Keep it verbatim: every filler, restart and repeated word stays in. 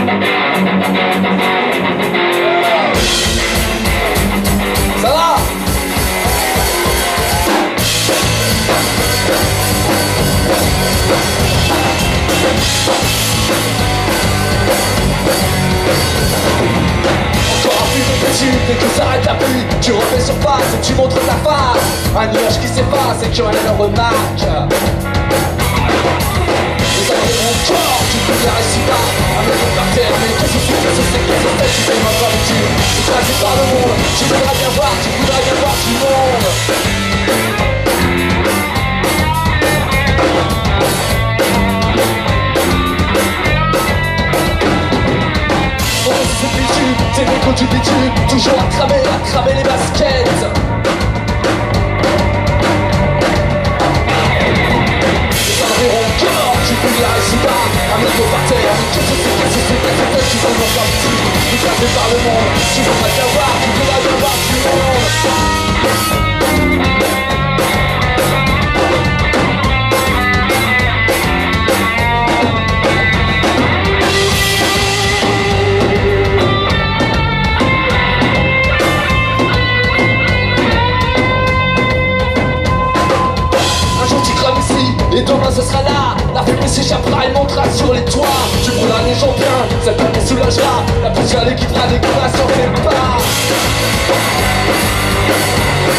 Ça va? Encore un peu de petit, dès que s'arrête la pluie, tu refais surface et tu montres ta face. Un nuage qui s'efface et que rien ne remarque. Les amis de mon corps, tu peux la réciter pas. Un mec par terre, mais qu'est-ce que c'est, qu'est-ce que c'est, qu'est-ce que c'est, tu fais ma part tu écrasé par le monde, tu voudras bien voir, tu voudras bien voir tout le monde. C'est bitume, c'est l'écho du bitume, toujours à cramer, à cramer les baskets. Les environs au corps, tu peux la réciter pas. Un mec par terre, mais qu'est-ce que c'est, qu'est-ce que c'est, qu'est-ce que c'est, tu veux m'en faire petit. Écrasé par le monde, tu voudras bien voir, tu voudras bien voir tout le monde. Et demain ce sera là, la fumée s'échappera et montera sur les toits. Tu brûleras les gens bien, cette planète soulagera. La poussière les quittera, les courras s'en fait pas.